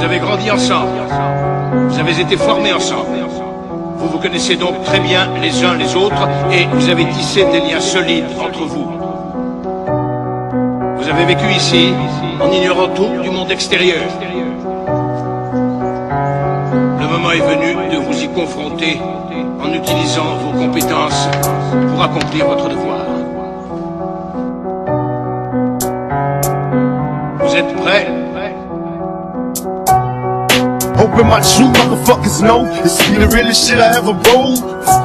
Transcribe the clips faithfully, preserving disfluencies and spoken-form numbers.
avez grandi ensemble, vous avez été formés ensemble, vous vous connaissez donc très bien les uns les autres et vous avez tissé des liens solides entre vous. Vous avez vécu ici en ignorant tout du monde extérieur. Le moment est venu de vous y confronter en utilisant vos compétences pour accomplir votre devoir. Vous êtes prêts? Hoping my true motherfuckers know this be the realest shit I ever rolled.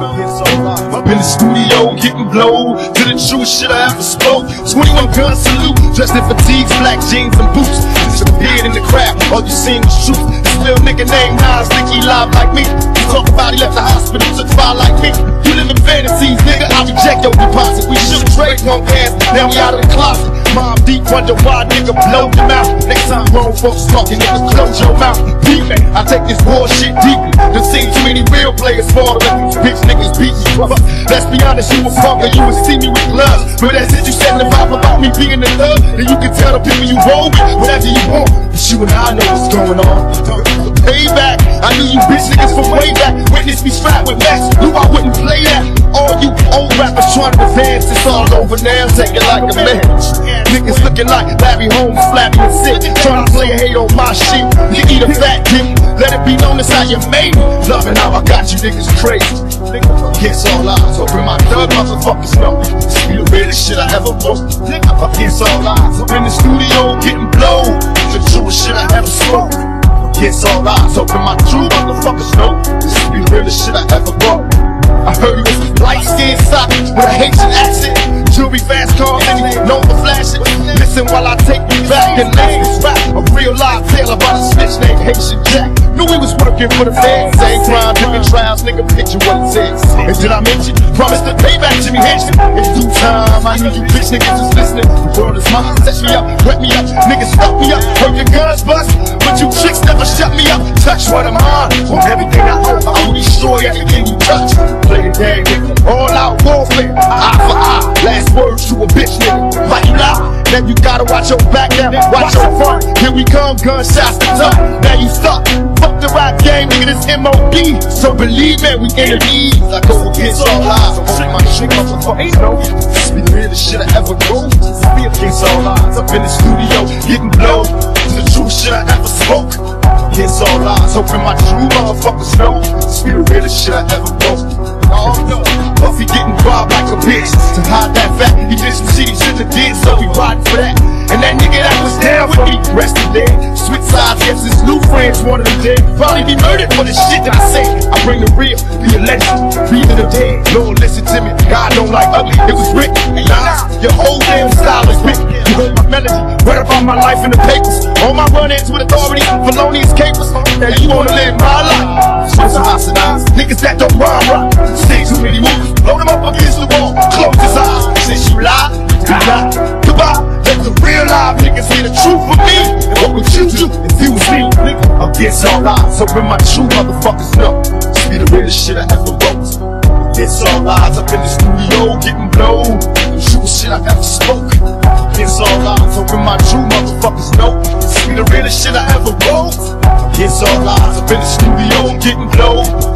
Up in the studio getting blowed to the truest shit I ever spoke. twenty-one gun salute, dressed in fatigues, black jeans and boots. Disappeared in the crowd, all you seen was truth. This little nigga named Nas think he live like me. You talk about he left the hospital, took fire like me. You live in fantasies, nigga, I reject your deposit. We should've traded one gas, now we out of the closet. Mom deep, wonder why nigga blow your mouth. Next time grown folks talking, nigga close your mouth. Deep man, I take this bullshit deeply. Done seen too many real players fall to let these bitch niggas beat you. Fuck, let's be honest, you a fucker, you would see me with gloves. But that's it, you said the vibe about me being the thug. Then you can tell the people you roll with whatever you want. But you and I know what's going on. Payback, I knew you bitch niggas from way back. Witness me strapped with Max, knew I wouldn't play that. All you old rappers trying to advance, it's all over now, take it like a man. Niggas looking like Larry Holmes, flappy and sick, trying to play a hate on my shit. You eat a fat dick, let it be known as how you made me. Loving how I got you niggas crazy. Against all odds, hoping my thug motherfuckers know this be the realest shit I ever wrote. Against all odds, up in the studio getting blown, the truest shit I ever spoke. Against all odds, hoping my true motherfuckers know this be the realest shit I ever wrote. I heard you was light-skinned socket with a Haitian accent, jewelry, fast cars, and he known for flashing. Listen while I take you back and name this rap a real live tale about a snitch named Haitian Jack. Knew he was working for the feds, same crime, different trials, nigga, picture what it says. And did I mention, promised to pay back Jimmy Henson? In due time, I knew you bitch niggas was listening. The world is mine, set me up, wet me up, niggas fuck me up, heard your guns bust, but you tricks never shut me up. Touch what I'm on, on everything I own, I will destroy everything you touch. Play the game, nigga, all out warfare, eye for eye, last words to a bitch nigga, like you lie. Now you gotta watch your back now, watch your front. Here we come, gunshots to top. Now you stuck. Fuck the rap game, nigga, this M O B. So believe me, we enemies. I go against all odds. I'm treat my shit motherfuckers know. This be the realest shit I ever wrote. Be against all odds. Up in the studio, getting blown. The true shit I ever spoke. Against all odds, hoping my true motherfuckers know. This be the realest shit I ever wrote. Oh no, Puffy getting robbed like a bitch. To hide that fact, he did some shit he shouldn't have did, so we riding for that. And that nigga that was down with me, rested dead. Switch sides, guess his new friends wanted him dead. Probably be murdered for the shit that I say. I bring the real, be a legend, breathing the dead. Lord, listen to me, God don't like ugly, it was written. Nah, your whole damn style is written. You heard my melody, read about my life in the papers. All my run-ins with authorities, felonious capers. Now you wanna live my life. Supposed to oxidize, niggas that don't rhyme right. Say too many moves, load them up against the wall, close his eyes. Since you lie, you lie, goodbye. Let the real live niggas hear the truth for me. And what would you do if you was me? Against all odds, hoping my true motherfuckers know this be the realest shit I ever wrote. Against all odds, up in the studio getting blown, the truest shit I ever spoke. Against all odds, hoping my true motherfuckers know this be the realest shit I ever wrote. Against all odds, up in the studio getting blown,